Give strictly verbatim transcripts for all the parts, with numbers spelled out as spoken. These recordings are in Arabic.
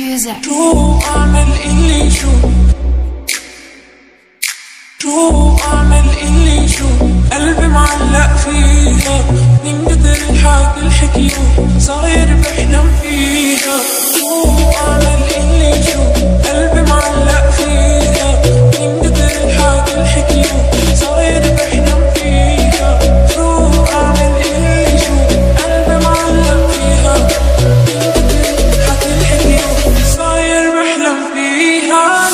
music. شو أعمل اللي شو شو أعمل اللي شو قلبي معلق فيها من كتر الحكي الحكيو صاير بحلم فيها. شو أعمل اللي شو قلبي معلق فيها من كتر الحكي الحكيو صاير بحلم فيها. شو أعمل اللي شو قلبي معلق فيها من كتر الحكي الحكيو صاير بحلم فيها.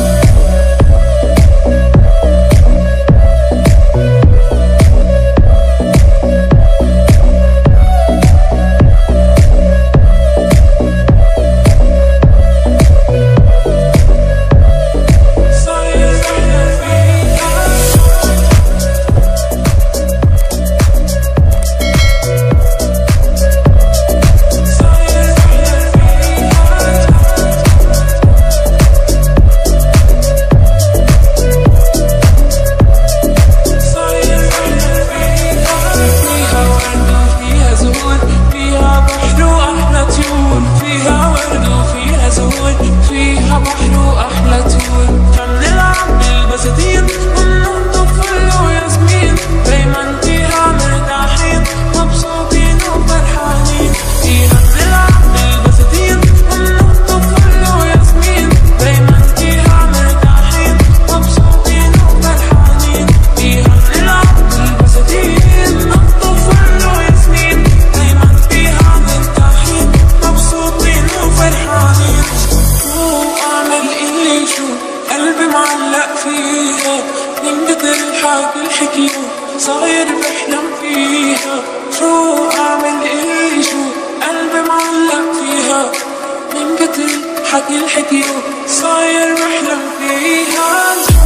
فيها بحر وأحلى طول فبنلعب بالبساتين وننط كله ياسمين دايما فيها مرتاحين مبسوطين وفرحانين. فيها بنلعب بالبساتين وننط كله ياسمين دايما فيها مرتاحين مبسوطين وفرحانين. فيها بنلعب بالبساتين وننط كله ياسمين دايما فيها مرتاحين مبسوطين وفرحانين. قلبي معلق فيها من كتر الحكي الحكيو صاير بحلم فيها. شو أعمل إيه شو قلبي معلق فيها من كتر الحكي الحكيو صاير بحلم فيها.